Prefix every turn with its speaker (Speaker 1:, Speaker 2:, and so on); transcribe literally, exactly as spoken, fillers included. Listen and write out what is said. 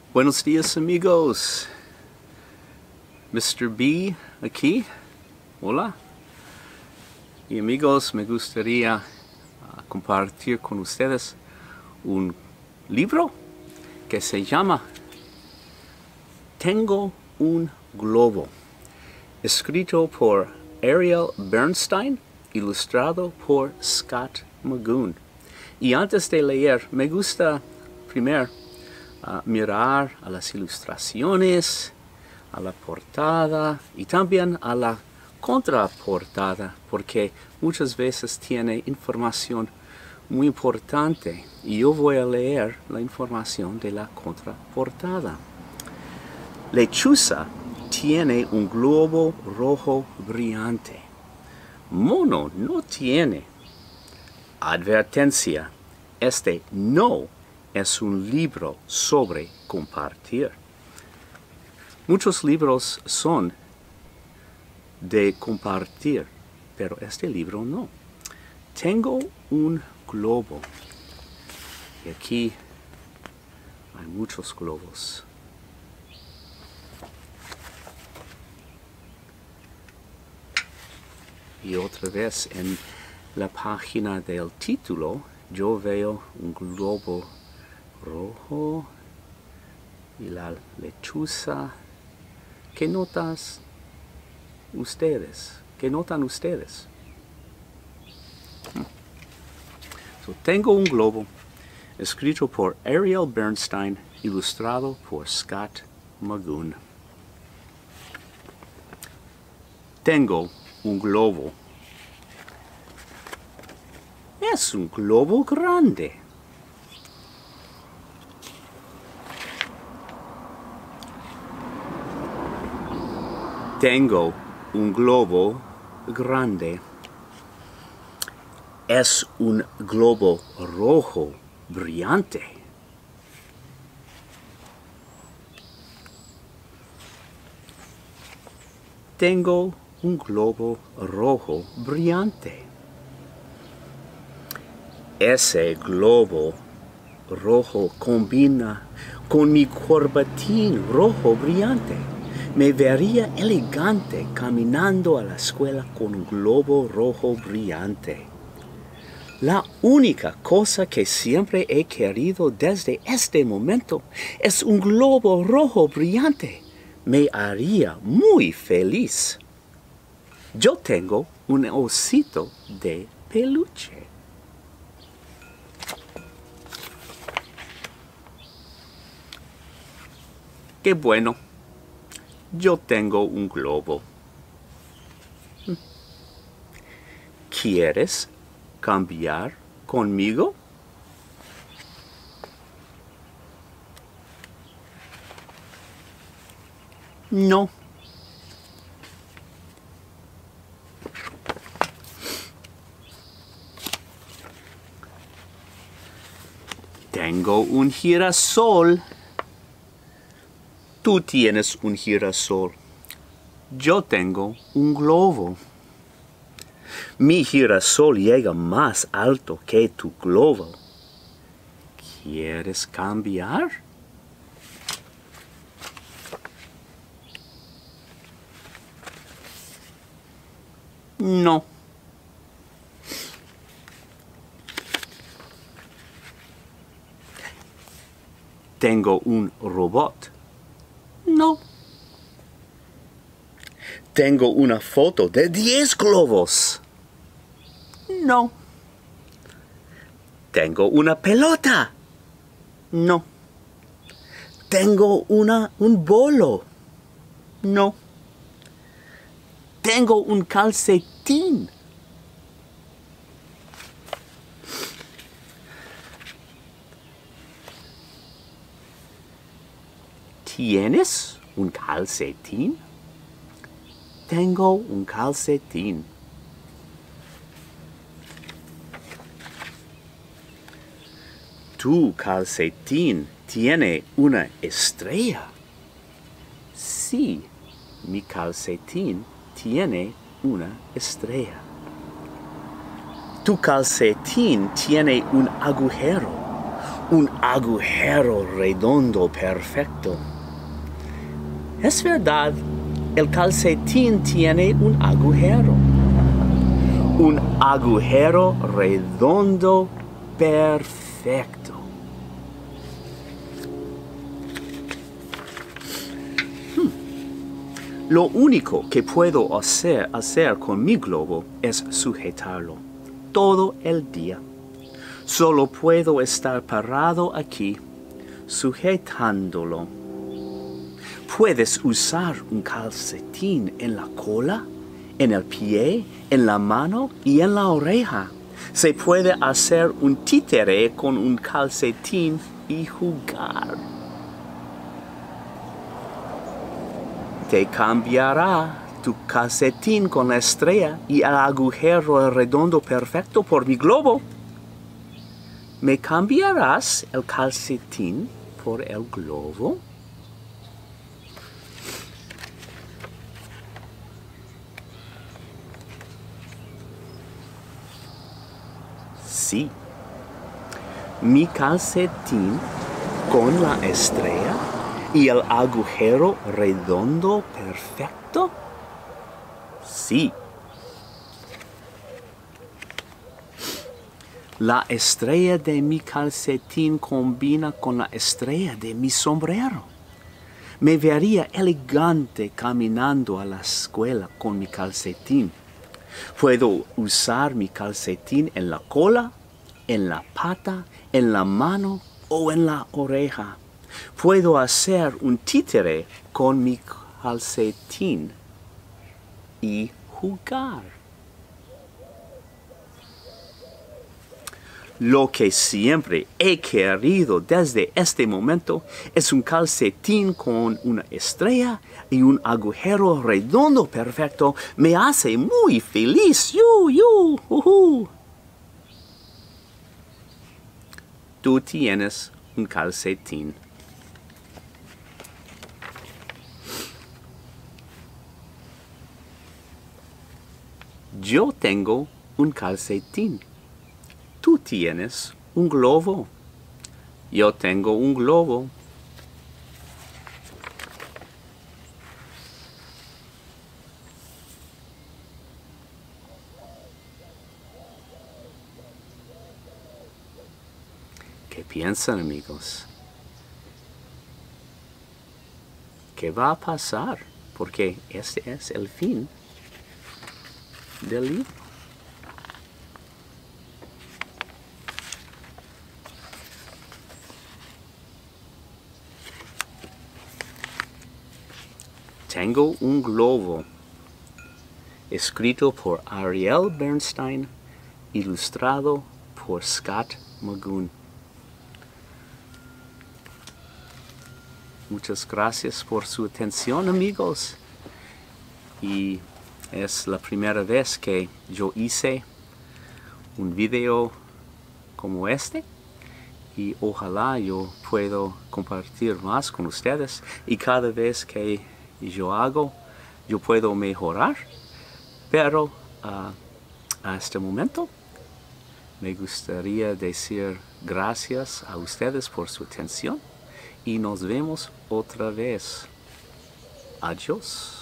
Speaker 1: Buenos días, amigos. mister B aquí. Hola. Y amigos, me gustaría uh, compartir con ustedes un libro que se llama Tengo un globo, escrito por Ariel Bernstein, ilustrado por Scott Magoon. Y antes de leer, me gusta primero uh, mirar a las ilustraciones, a la portada y también a la contraportada, porque muchas veces tiene información muy importante y yo voy a leer la información de la contraportada. Lechuza tiene un globo rojo brillante. Mono no tiene. Advertencia: este no es un libro sobre compartir. Muchos libros son de compartir, pero este libro no. Tengo un globo. Y aquí hay muchos globos. Y otra vez en la página del título yo veo un globo rojo y la lechuza. ¿Qué notas ustedes? ¿Qué notan ustedes? Hmm. So, tengo un globo, escrito por Ariel Bernstein, ilustrado por Scott Magoon. Tengo un globo. Es un globo grande. Tengo un globo grande. Es un globo rojo brillante. Tengo un globo rojo brillante. Ese globo rojo combina con mi corbatín rojo brillante. Me vería elegante caminando a la escuela con un globo rojo brillante. La única cosa que siempre he querido desde este momento es un globo rojo brillante. Me haría muy feliz. Yo tengo un osito de peluche. Qué bueno. Yo tengo un globo. ¿Quieres cambiar conmigo? No. Tengo un girasol. Tú tienes un girasol. Yo tengo un globo. Mi girasol llega más alto que tu globo. ¿Quieres cambiar? No. Tengo un robot. No. Tengo una foto de diez globos. No. Tengo una pelota. No. Tengo una, un bolo. No. Tengo un calcetín. ¿Tienes un calcetín? Tengo un calcetín. Tu calcetín tiene una estrella. Sí, mi calcetín tiene una estrella. Tu calcetín tiene un agujero. un agujero redondo perfecto. Es verdad, el calcetín tiene un agujero. Un agujero redondo perfecto. Hmm. Lo único que puedo hacer, hacer con mi globo es sujetarlo todo el día. Solo puedo estar parado aquí, sujetándolo. Puedes usar un calcetín en la cola, en el pie, en la mano y en la oreja. Se puede hacer un títere con un calcetín y jugar. Te cambiará tu calcetín con la estrella y el agujero redondo perfecto por mi globo. ¿Me cambiarás el calcetín por el globo? Sí. Mi calcetín con la estrella y el agujero redondo perfecto. Sí. La estrella de mi calcetín combina con la estrella de mi sombrero. Me vería elegante caminando a la escuela con mi calcetín. Puedo usar mi calcetín en la cola, en la pata, en la mano o en la oreja. Puedo hacer un títere con mi calcetín y jugar. Lo que siempre he querido desde este momento es un calcetín con una estrella y un agujero redondo perfecto. Me hace muy feliz. ¡Yu, yu! Uh-huh. Tú tienes un calcetín. Yo tengo un calcetín. Tú tienes un globo. Yo tengo un globo. ¿Qué piensan, amigos? ¿Qué va a pasar? Porque este es el fin del libro. Tengo un globo, escrito por Ariel Bernstein, ilustrado por Scott Magoon. Muchas gracias por su atención, amigos. Y es la primera vez que yo hice un video como este. Y ojalá yo pueda compartir más con ustedes. Y cada vez que yo hago, yo puedo mejorar. Pero uh, a este momento me gustaría decir gracias a ustedes por su atención. Y nos vemos otra vez. Adiós.